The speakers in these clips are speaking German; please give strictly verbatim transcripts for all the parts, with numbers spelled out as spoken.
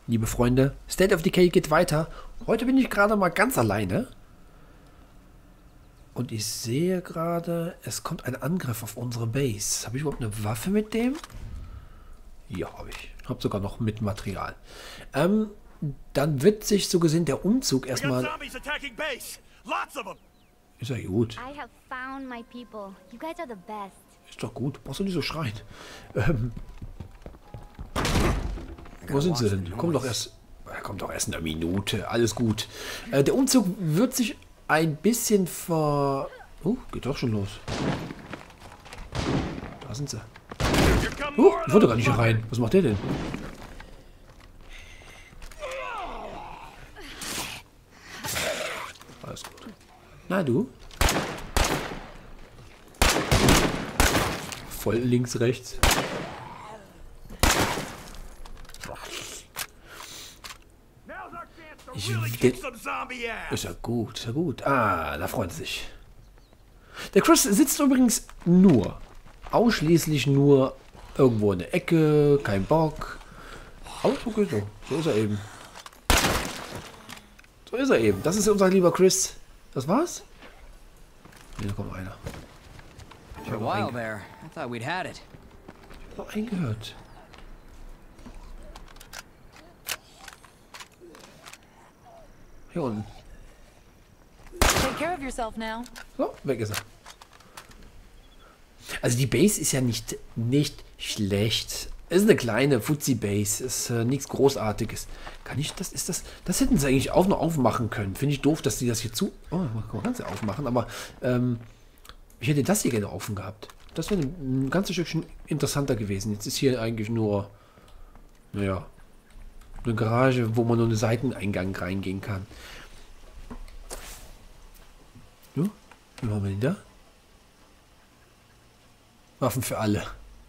liebe Freunde. State of Decay geht weiter. Heute bin ich gerade mal ganz alleine. Und ich sehe gerade, es kommt ein Angriff auf unsere Base. Habe ich überhaupt eine Waffe mit dem? Ja, habe ich. Habe sogar noch mit Material. Ähm, dann wird sich so gesehen der Umzug erstmal... Ist ja gut. Ist doch gut. Brauchst du nicht so schreien. Ähm, wo sind sie denn? Komm doch erst... Kommt doch erst in einer Minute. Alles gut. Äh, der Umzug wird sich ein bisschen ver... Oh, geht doch schon los. Da sind sie. Oh, ich wollte gar nicht hier rein. Was macht der denn? Alles gut. Na du? Voll links, rechts. Ich, der, ist ja gut, ist ja gut. Ah, da freut er sich. Der Chris sitzt übrigens nur, ausschließlich nur irgendwo in der Ecke, kein Bock. Aber okay, so. So ist er eben. So ist er eben. Das ist unser lieber Chris. Das war's? Hier kommt einer. Ich habe noch einen gehört. Hier unten. So, weg ist er. Also die Base ist ja nicht, nicht schlecht. Es ist eine kleine Fuzzi-Base. Ist äh, nichts Großartiges. Kann ich das? Ist das? Das hätten sie eigentlich auch noch aufmachen können. Finde ich doof, dass sie das hier zu. Oh, man kann es ja aufmachen, aber ähm, ich hätte das hier gerne offen gehabt. Das wäre ein ganzes Stückchen interessanter gewesen. Jetzt ist hier eigentlich nur, naja, eine Garage, wo man nur einen Seiteneingang reingehen kann. Ja, wie machen wir denn da? Waffen für alle.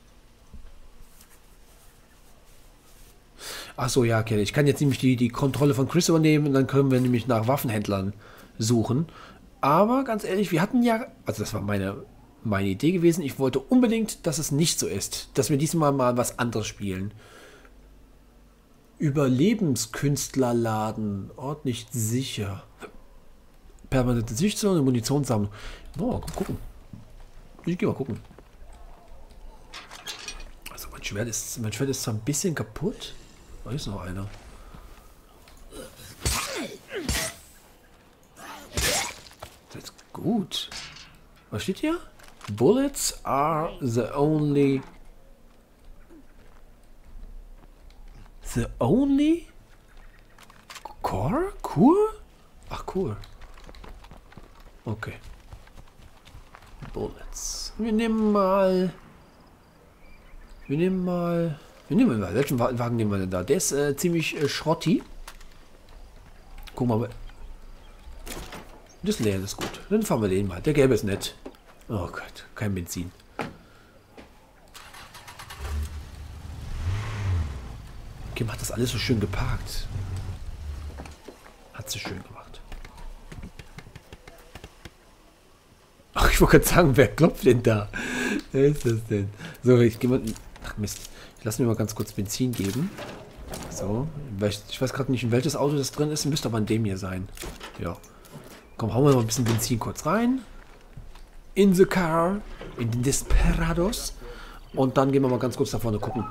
Achso, ja, okay. Ich kann jetzt nämlich die, die Kontrolle von Chris übernehmen und dann können wir nämlich nach Waffenhändlern suchen. Aber ganz ehrlich, wir hatten ja, also das war meine, meine Idee gewesen, ich wollte unbedingt, dass es nicht so ist. Dass wir diesmal mal was anderes spielen. Überlebenskünstlerladen, Ort nicht sicher. Permanente Sichtzone, Munitionssammlung. Oh, komm gucken. Ich geh mal gucken. Also mein Schwert ist, mein Schwert ist zwar ein bisschen kaputt. Da ist noch einer. Das ist gut. Was steht hier? Bullets are the only... The only... Core? Kur? Ach, Kur. Okay. Bullets. Wir nehmen mal... Wir nehmen mal... Wir nehmen mal... Welchen Wagen nehmen wir denn da? Der ist äh, ziemlich äh, schrotti. Guck mal. Das ist leer, das ist gut. Dann fahren wir den mal. Der gelbe ist nett. Oh Gott, kein Benzin. Okay, macht das alles so schön geparkt. Hat sie schön gemacht. Ach, ich wollte gerade sagen, wer klopft denn da? Wer ist das denn? So, ich gehe mal... Ach Mist. Ich lasse mir mal ganz kurz Benzin geben. So. Ich weiß gerade nicht, in welches Auto das drin ist. Müsste aber in dem hier sein. Ja. Komm, hauen wir mal ein bisschen Benzin kurz rein. In the car. In den Desperados. Und dann gehen wir mal ganz kurz da vorne gucken.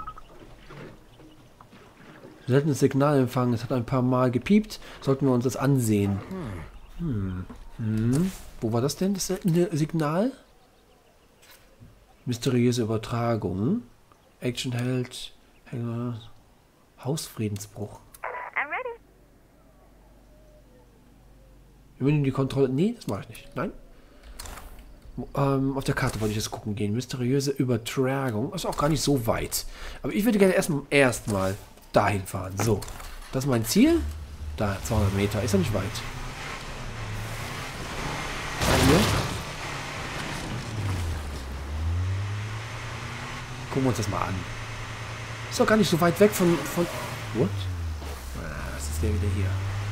Seltenes Signalempfang. Es hat ein paar Mal gepiept. Sollten wir uns das ansehen. Hm. Hm. Wo war das denn, das seltene Signal? Mysteriöse Übertragung. Actionheld. Hausfriedensbruch. Wir nehmen die Kontrolle. Nee, das mache ich nicht. Nein. Ähm, auf der Karte wollte ich jetzt gucken gehen. Mysteriöse Übertragung. Ist auch gar nicht so weit. Aber ich würde gerne erstmal erstmal dahin fahren. So. Das ist mein Ziel. Da, zweihundert Meter. Ist ja nicht weit. Hier. Gucken wir uns das mal an. Ist doch gar nicht so weit weg von... von What? Ah, was ist der wieder hier?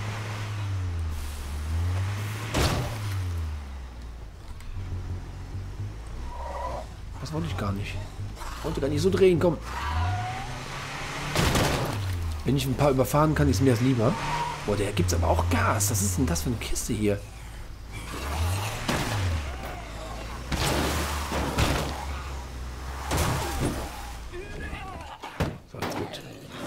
Das wollte ich gar nicht. Ich wollte gar nicht so drehen, komm. Wenn ich ein paar überfahren kann, ist mir das lieber. Boah, der gibt's aber auch Gas. Was ist denn das für eine Kiste hier? So, ist gut.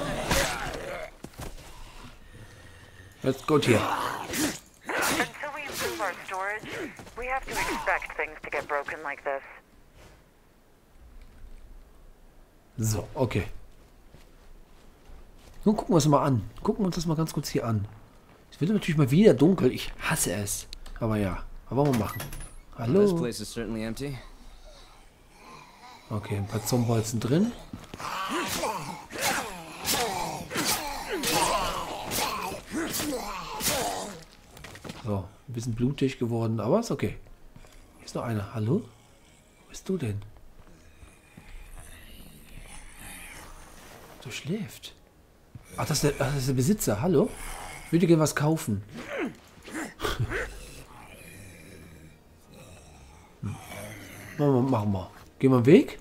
Jetzt gut hier. Until we improve our storage, we have to expect things to get broken like this. So, okay. Nun gucken wir uns mal an. Gucken wir uns das mal ganz kurz hier an. Es wird natürlich mal wieder dunkel. Ich hasse es. Aber ja, was wollen wir machen? Hallo? This place is certainly empty. Okay, ein paar Zombolzen drin. So, ein bisschen blutig geworden, aber ist okay. Hier ist noch einer. Hallo? Wo bist du denn? Du schläft. Ach, das ist der, ach, das ist der Besitzer. Hallo? Ich würde gerne was kaufen. Hm. Machen wir, machen wir. Gehen wir einen Weg?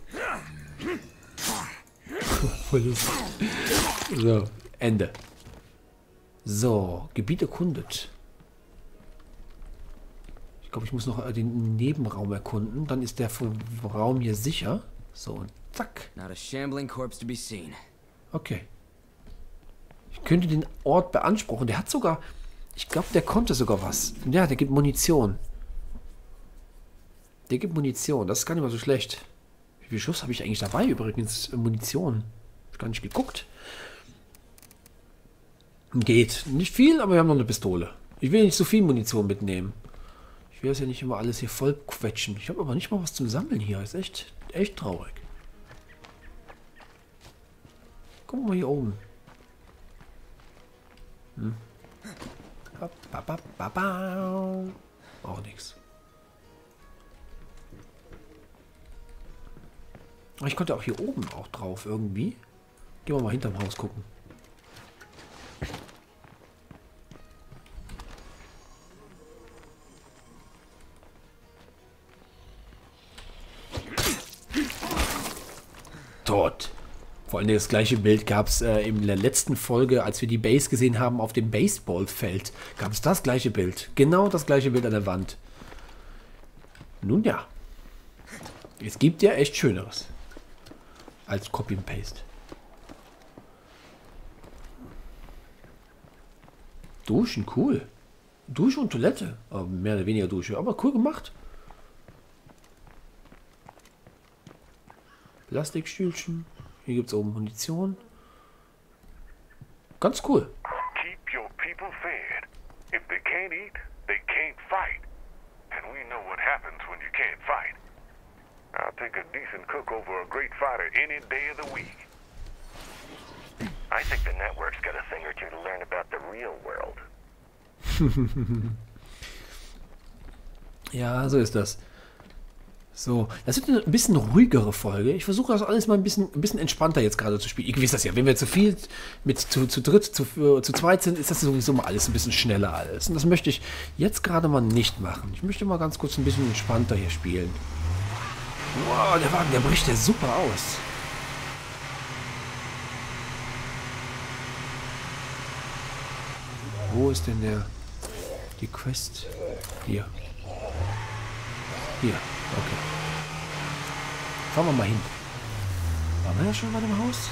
Voll lustig. So, Ende. So, Gebiet erkundet. Ich glaube, ich muss noch den Nebenraum erkunden. Dann ist der Raum hier sicher. So, und zack. Not a shambling corpse to be seen. Okay. Ich könnte den Ort beanspruchen. Der hat sogar... Ich glaube, der konnte sogar was. Ja, der gibt Munition. Der gibt Munition. Das ist gar nicht mal so schlecht. Wie viel Schuss habe ich eigentlich dabei übrigens? Munition. Hab ich gar nicht geguckt. Geht. Nicht viel, aber wir haben noch eine Pistole. Ich will nicht so viel Munition mitnehmen. Ich will das ja nicht immer alles hier voll quetschen. Ich habe aber nicht mal was zum Sammeln hier. Ist echt, echt traurig. Guck mal hier oben. Hm. Ba, ba, ba, ba. Auch nichts. Ich konnte auch hier oben auch drauf irgendwie. Gehen wir mal hinterm Haus gucken. Tot. Vor allem das gleiche Bild gab es äh, in der letzten Folge, als wir die Base gesehen haben auf dem Baseballfeld. Gab es das gleiche Bild. Genau das gleiche Bild an der Wand. Nun ja. Es gibt ja echt Schöneres. Als Copy and Paste. Duschen, cool. Dusche und Toilette. Aber mehr oder weniger Dusche. Aber cool gemacht. Plastikstühlchen. Hier gibt es oben Munition. Ganz cool. Keep your people fed. If they can't eat, they can't fight. And we know what happens when you can't fight. I'll take a decent cook over a great fighter any day of the week. I think the network's got a thing or two to learn about the real world. Ja, so ist das. So, das wird eine ein bisschen ruhigere Folge. Ich versuche das alles mal ein bisschen, ein bisschen entspannter jetzt gerade zu spielen. Ihr wisst das ja, wenn wir zu viel, mit zu, zu dritt, zu, zu zweit sind, ist das sowieso mal alles ein bisschen schneller alles. Und das möchte ich jetzt gerade mal nicht machen. Ich möchte mal ganz kurz ein bisschen entspannter hier spielen. Wow, der Wagen, der bricht ja super aus. Wo ist denn der, die Quest? Hier. Hier. Okay. Fahren wir mal hin. Waren wir ja schon mal im Haus?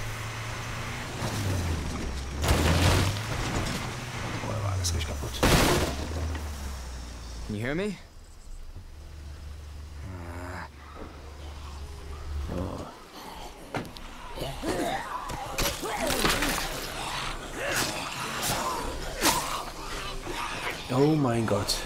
Oh, da war alles richtig kaputt. Can you hear me? Oh mein Gott.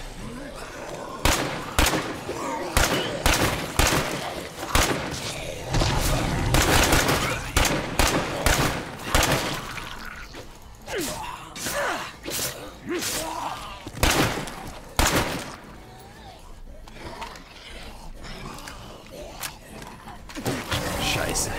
Scheiße.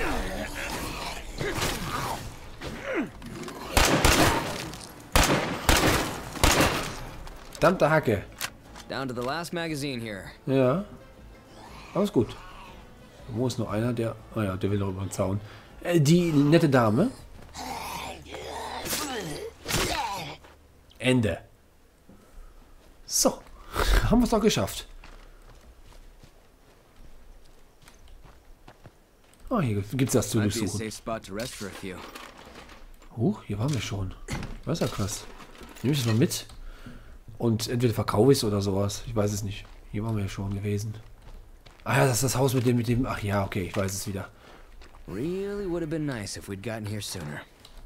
Verdammte Hacke. Down to the last magazine here. Ja. Aber ist gut. Wo ist noch einer, der... Ah ja, der will noch über den Zaun. Äh, die nette Dame. Ende. So. Haben wir es doch geschafft. Ah, hier gibt es das zu Might be a durchsuchen. safe spot to rest for a few. Huch, hier waren wir schon. Das ist ja krass. Nehme ich das mal mit. Und entweder verkaufe ich es oder sowas. Ich weiß es nicht. Hier waren wir ja schon gewesen. Ah ja, das ist das Haus mit dem, mit dem... Ach ja, okay, ich weiß es wieder. Really would have been nice if we'd gotten here sooner.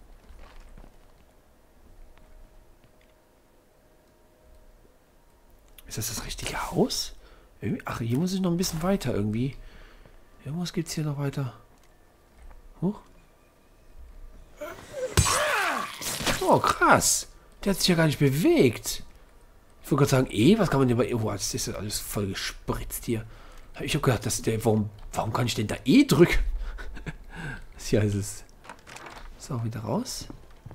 Ist das das richtige Haus? Irgendwie, ach, hier muss ich noch ein bisschen weiter irgendwie. Irgendwas gibt es hier noch weiter. Huch. Oh, krass. Der hat sich ja gar nicht bewegt. Ich wollte gerade sagen, eh, was kann man denn bei... Oh, das ist ja alles voll gespritzt hier. Ich habe gedacht, dass der... Warum, warum kann ich denn da eh drücken? Hier ist es. So, wieder raus.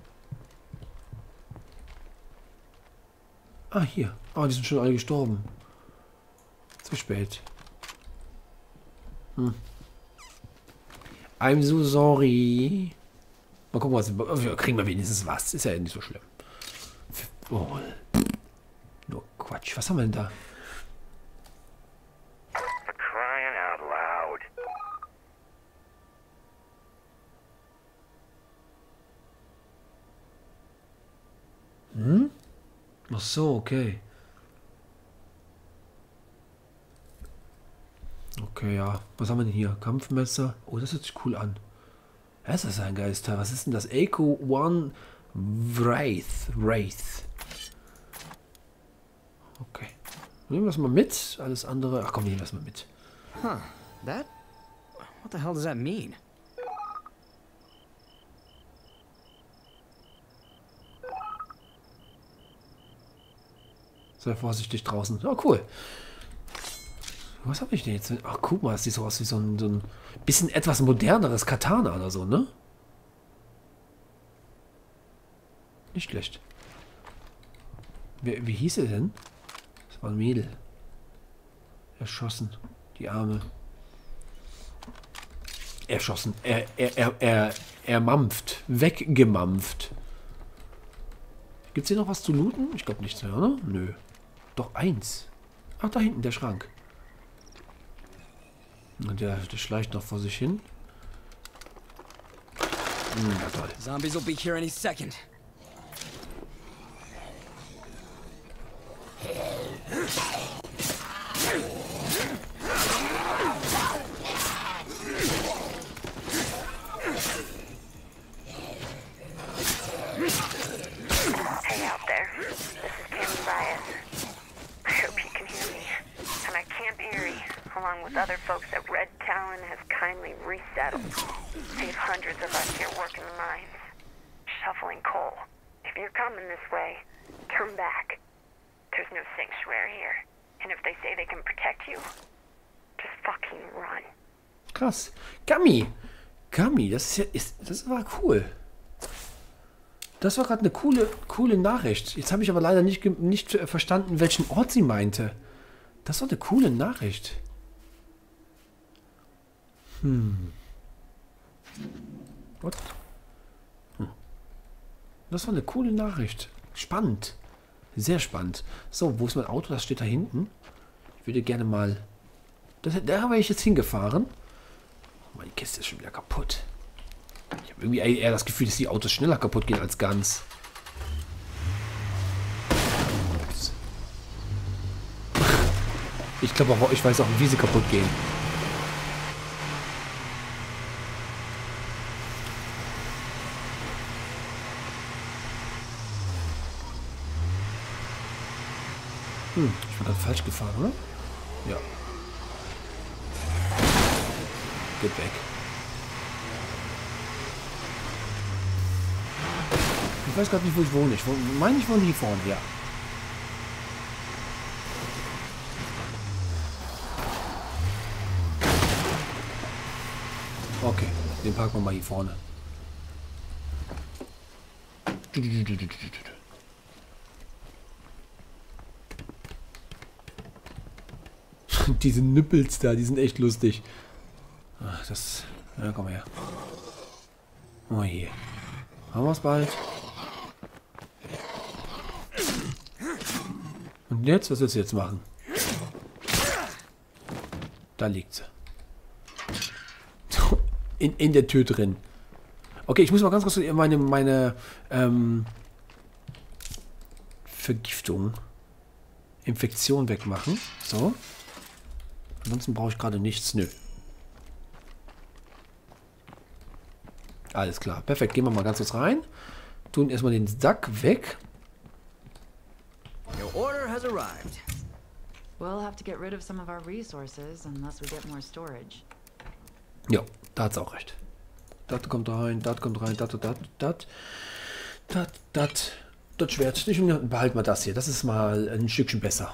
Ah, hier. Ah, die sind schon alle gestorben. Zu spät. Hm. I'm so sorry. Mal gucken, was... Wir kriegen wir wenigstens was. Ist ja nicht so schlimm. Oh. Nur Quatsch. Was haben wir denn da? For crying out loud. Hm? Ach so, okay. Okay, ja. Was haben wir denn hier? Kampfmesser. Oh, das hört sich cool an. Das ist ein geiles Teil. Was ist denn das? Echo One Wraith. Wraith. Okay. Nehmen wir das mal mit. Alles andere... Ach komm, nehmen wir das mal mit. Huh. That? What the hell does that mean? Sei vorsichtig draußen. Oh, cool. Was habe ich denn jetzt? Ach, guck mal, das sieht so aus wie so ein, so ein bisschen etwas moderneres Katana oder so, ne? Nicht schlecht. Wie, wie hieß er denn? Das war ein Mädel. Erschossen. Die Arme. Erschossen. Er, er, er, er, er mampft. Weggemampft. Gibt es hier noch was zu looten? Ich glaube nichts mehr, oder? Nö. Doch eins. Ach, da hinten, der Schrank. Und der, der schleicht noch vor sich hin. Hm, na toll. Zombies will be here any second. Hey out there. This is Cammy Baez. I hope you can hear me. Tonight Camp Erie, along with other folks at Red Talon, has kindly resettled. Save hundreds of us here working the mines, shoveling coal. If you're coming this way, turn back. There's no sanctuary here. And if they say they can protect you, just fucking run. Krass. Gummy. Gummy, das ist ja, ist, das war cool. Das war gerade eine coole, coole Nachricht. Jetzt habe ich aber leider nicht, nicht verstanden, welchen Ort sie meinte. Das war eine coole Nachricht. Hm. What? Hm. Das war eine coole Nachricht. Spannend. Sehr spannend. So, wo ist mein Auto? Das steht da hinten. Ich würde gerne mal... Das, da habe ich jetzt hingefahren. Oh, meine Kiste ist schon wieder kaputt. Ich habe irgendwie eher das Gefühl, dass die Autos schneller kaputt gehen als ganz. Ich glaube auch, ich weiß auch, wie sie kaputt gehen. Hm, ich bin gerade falsch gefahren, oder? Ja. Geht weg. Ich weiß gerade nicht, wo ich wohne. Ich wohne, meine, ich wohne hier vorne, ja. Okay, den parken wir mal hier vorne. Diese Nippels da, die sind echt lustig. Ach, das... Ja, komm her. Oh je. Haben wir es bald? Und jetzt? Was willst du jetzt machen? Da liegt sie. In, in der Tür drin. Okay, ich muss mal ganz kurz meine, meine ähm, Vergiftung, Infektion wegmachen. So. Ansonsten brauche ich gerade nichts. Nö. Alles klar. Perfekt. Gehen wir mal ganz kurz rein. Tun erstmal den Sack weg. Your order has arrived. We'll have to get rid of some of our resources unless we get more storage. Ja, da hat's auch recht. Das kommt rein, das kommt rein, das, das, das, das, das, das Schwert. Ich behalte mal das hier. Das ist mal ein Stückchen besser.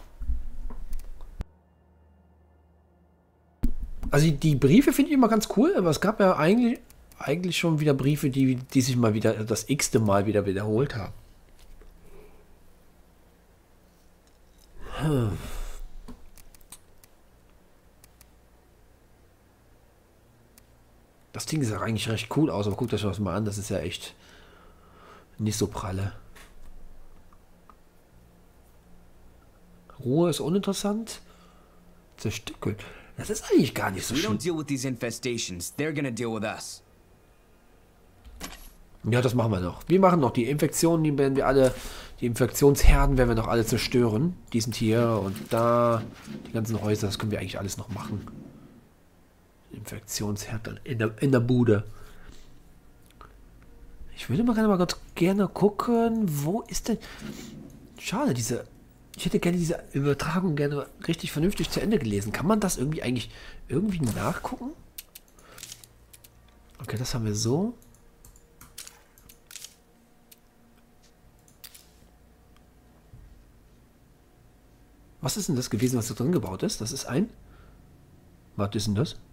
Also die Briefe finde ich immer ganz cool, aber es gab ja eigentlich, eigentlich schon wieder Briefe, die, die sich mal wieder das x-te Mal wieder wiederholt haben. Hm. Das Ding sah eigentlich recht cool aus, aber guckt euch das mal an, das ist ja echt nicht so pralle. Ruhe ist uninteressant. Zerstückelt. Das ist eigentlich gar nicht so We schlimm. don't deal with these infestations. They're gonna deal with us. Ja, das machen wir noch. Wir machen noch die Infektionen, die werden wir alle, die Infektionsherden werden wir noch alle zerstören. Die sind hier und da, die ganzen Häuser, das können wir eigentlich alles noch machen. Infektionsherd in der, in der Bude. Ich würde mal gerne mal ganz gerne gucken, wo ist denn... Schade, diese... Ich hätte gerne diese Übertragung gerne richtig vernünftig zu Ende gelesen. Kann man das irgendwie eigentlich irgendwie nachgucken? Okay, das haben wir so. Was ist denn das gewesen, was da drin gebaut ist? Das ist ein... Was ist denn das?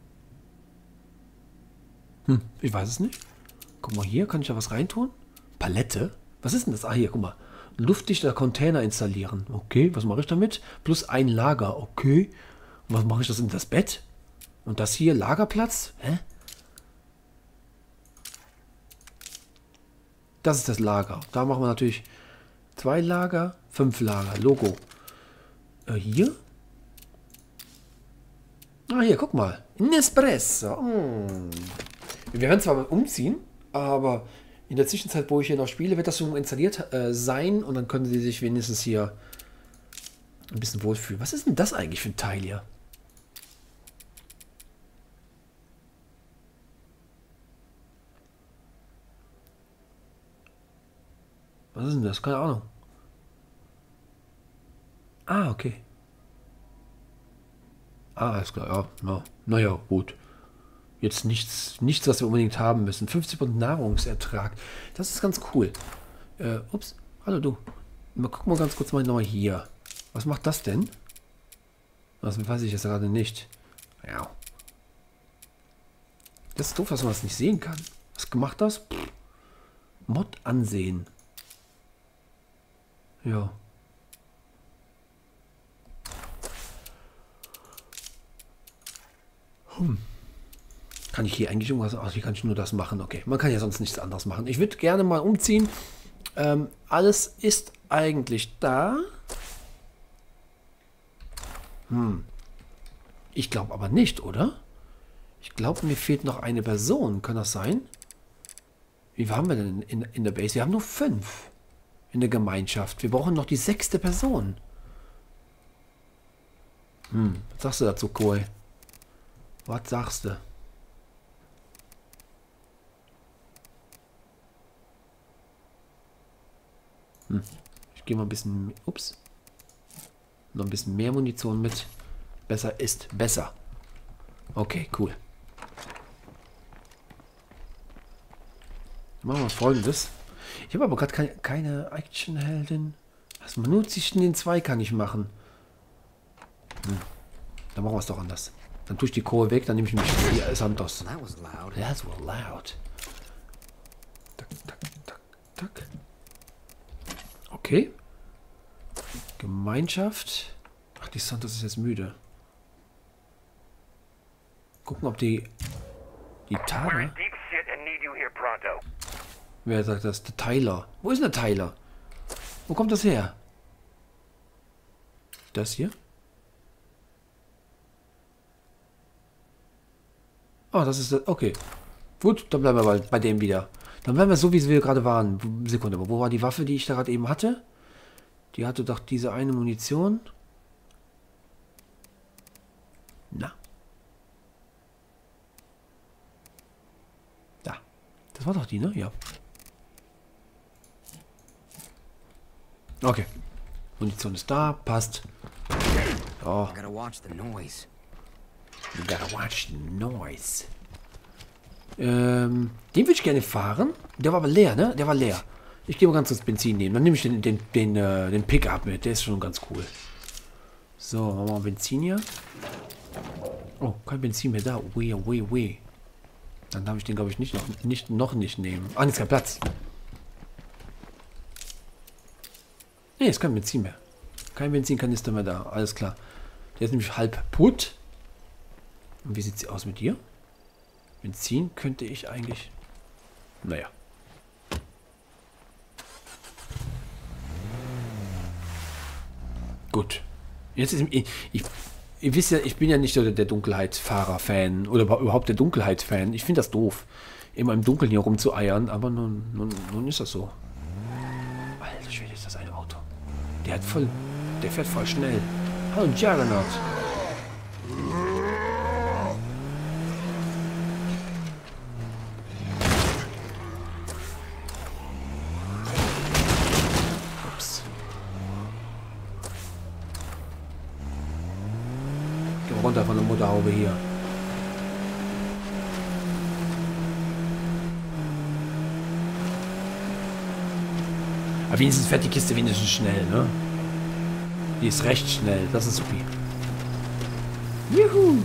Hm, ich weiß es nicht. Guck mal, hier kann ich ja was reintun. Palette? Was ist denn das? Ah, hier, guck mal. Luftdichter Container installieren. Okay, was mache ich damit? Plus ein Lager. Okay. Und was mache ich das in das Bett? Und das hier, Lagerplatz? Hä? Das ist das Lager. Da machen wir natürlich zwei Lager, fünf Lager. Logo. Äh, hier? Ah, hier, guck mal. Nespresso. Mm. Wir werden zwar mal umziehen, aber in der Zwischenzeit, wo ich hier noch spiele, wird das schon installiert äh, sein und dann können sie sich wenigstens hier ein bisschen wohlfühlen. Was ist denn das eigentlich für ein Teil hier? Was ist denn das? Keine Ahnung. Ah, okay. Ah, alles klar. Ja, na, naja, gut. Jetzt nichts, nichts, was wir unbedingt haben müssen. fünfzig Prozent Nahrungsertrag. Das ist ganz cool. Äh, ups. Hallo du. Mal gucken wir ganz kurz mal nochmal hier. Was macht das denn? Das weiß ich jetzt gerade nicht. Ja. Das ist doof, dass man das nicht sehen kann. Was gemacht das? Pff. Mod ansehen. Ja. Hm. Kann ich hier eigentlich irgendwas... Ach, hier kann ich nur das machen. Okay, man kann ja sonst nichts anderes machen. Ich würde gerne mal umziehen. Ähm, alles ist eigentlich da. Hm. Ich glaube aber nicht, oder? Ich glaube, mir fehlt noch eine Person. Kann das sein? Wie viel haben wir denn in, in der Base? Wir haben nur fünf in der Gemeinschaft. Wir brauchen noch die sechste Person. Hm, was sagst du dazu, Koi? Was sagst du? Hm. Ich gehe mal ein bisschen... Ups. Noch ein bisschen mehr Munition mit. Besser ist besser. Okay, cool. Machen wir Folgendes. Ich habe aber gerade keine, keine Actionheldin. Was man nur zwischen den zwei kann ich machen. Hm. Dann machen wir es doch anders. Dann tue ich die Kohle weg, dann nehme ich mich die Santos. That was loud. That was loud. Tak, tak, tak, tak. Okay. Gemeinschaft. Ach, die Santos ist jetzt müde. Gucken, ob die... Die We're Tara... in deep shit and need you here pronto. Wer sagt das? Der Tyler. Wo ist denn der Tyler? Wo kommt das her? Das hier. Ah, das ist das. Okay. Gut, dann bleiben wir mal bei dem wieder. Dann bleiben wir so, wie wir gerade waren. Sekunde, wo war die Waffe, die ich da gerade eben hatte? Die hatte doch diese eine Munition. Na. Da. Das war doch die, ne? Ja. Okay. Munition ist da, passt. Oh. I gotta watch the noise. You gotta watch the noise. Ähm, den würde ich gerne fahren. Der war aber leer, ne? Der war leer. Ich gehe mal ganz kurz Benzin nehmen. Dann nehme ich den, den, den, äh, den Pickup mit. Der ist schon ganz cool. So, machen wir mal Benzin hier. Oh, kein Benzin mehr da. Weh, weh, weh. Dann darf ich den, glaube ich, nicht noch, nicht noch nicht nehmen. Ah, ist kein Platz. Ne, ist kein Benzin mehr. Kein Benzinkanister mehr da. Alles klar. Der ist nämlich halb putt. Und wie sieht sie aus mit dir? Benzin könnte ich eigentlich... Naja. Gut. Jetzt ist... Ich, ich, ihr wisst ja, ich bin ja nicht so der, der Dunkelheitsfahrer-Fan. Oder überhaupt der Dunkelheitsfan. Ich finde das doof. Immer im Dunkeln hier rumzueiern. Aber nun, nun, nun ist das so. Alter Schwede, ist das ein Auto. Der hat voll... Der fährt voll schnell. Hallo, Juggernaut. Ups. Geh runter von der Mutterhaube hier. Aber wenigstens fährt die Kiste wenigstens schnell, ne? Die ist recht schnell. Das ist super. Juhu!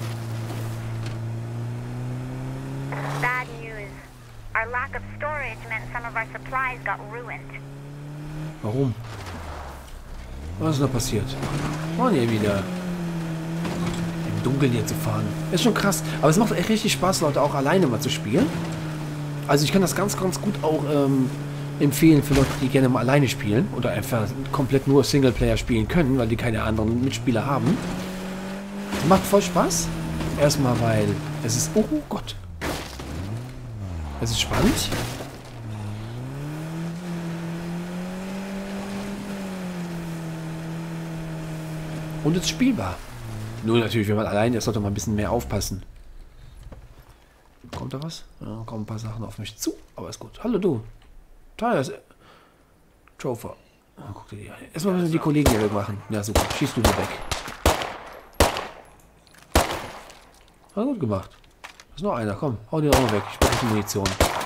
Bad news. Our lack of storage meant some of our supplies got ruined. Warum? Was ist noch passiert? Oh ne, wieder. Im Dunkeln hier zu fahren. Ist schon krass. Aber es macht echt richtig Spaß, Leute, auch alleine mal zu spielen. Also ich kann das ganz, ganz gut auch ähm, empfehlen für Leute, die gerne mal alleine spielen. Oder einfach komplett nur Singleplayer spielen können, weil die keine anderen Mitspieler haben. Macht voll Spaß. Erstmal, weil es ist... Oh Gott. Es ist spannend. Und es ist spielbar. Nur natürlich, wenn man alleine ist, sollte man ein bisschen mehr aufpassen. Kommt da was? Ja, kommen ein paar Sachen auf mich zu. Aber ist gut. Hallo du. Tyler ist... Trofer. Oh, guck dir die an. Erstmal müssen die Kollegen hier wegmachen. Ja, super. Schießt du die weg. Hat gut gemacht. Ist noch einer. Komm, hau den auch noch weg. Ich brauche die Munition.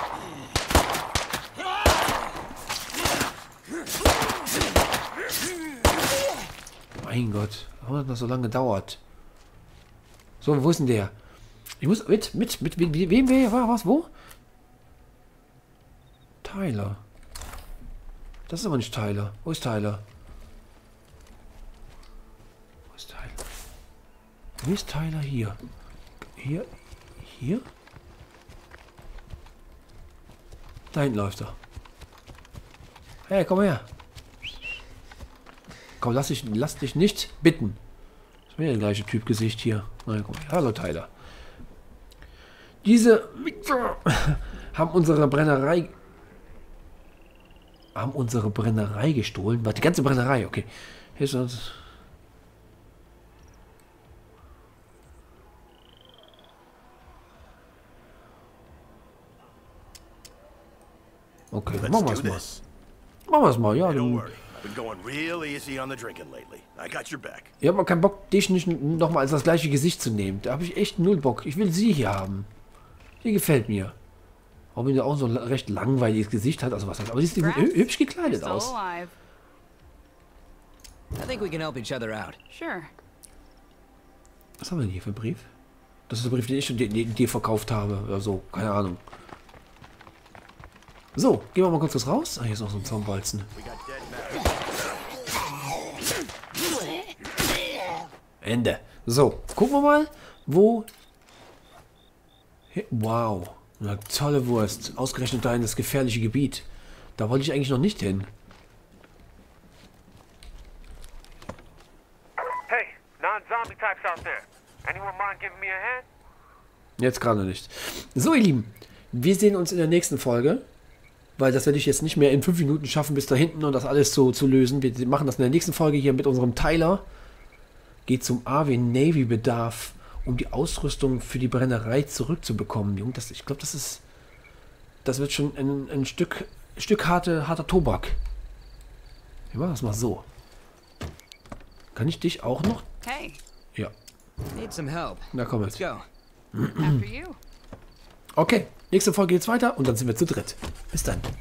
Mein Gott. Warum hat das so lange gedauert? So, wo ist denn der? Ich muss mit, mit, mit, mit wem wer war was? Wo? Tyler. Das ist aber nicht Tyler. Wo ist Tyler? Wo ist Tyler? Wo ist Tyler hier? Hier? Hier? Da hinten läuft er. Hey, komm her. Komm, lass dich, lass dich nicht bitten. Das ist mir der gleiche Typ Gesicht hier. Na, komm her. Hallo, Tyler. Diese haben unsere Brennerei haben unsere Brennerei gestohlen. Warte, die ganze Brennerei, okay. Hier ist uns. Okay, machen wir es mal. Machen wir es mal, ja. Dann, ich habe aber keinen Bock, dich nicht nochmal als das gleiche Gesicht zu nehmen. Da habe ich echt null Bock. Ich will sie hier haben. Die gefällt mir. Auch wenn sie auch so ein recht langweiliges Gesicht hat. Also was hat. Aber sie ist hübsch gekleidet aus. I think we can help each other out. Sure. Was haben wir denn hier für einen Brief? Das ist der Brief, den ich dir, dir verkauft habe. Oder so. Keine Ahnung. So, gehen wir mal kurz was raus. Ah, hier ist noch so ein Zaunbolzen. Ende. So, gucken wir mal, wo... Wow, eine tolle Wurst. Ausgerechnet da in das gefährliche Gebiet. Da wollte ich eigentlich noch nicht hin. zombie types out there. Anyone mind giving me a hand? Jetzt gerade nicht. So, ihr Lieben, wir sehen uns in der nächsten Folge, weil das werde ich jetzt nicht mehr in fünf Minuten schaffen, bis da hinten und das alles so zu lösen. Wir machen das in der nächsten Folge hier mit unserem Tyler. Geht zum A W Navy Bedarf, um die Ausrüstung für die Brennerei zurückzubekommen. Junge, das, ich glaube, das ist, das wird schon ein, ein Stück, Stück harte, harter Tobak. Wir machen das mal so. Kann ich dich auch noch? Hey, Ja. Need some help. Na komm Let's jetzt. go. after you. Okay, nächste Folge geht's weiter und dann sind wir zu dritt. Bis dann.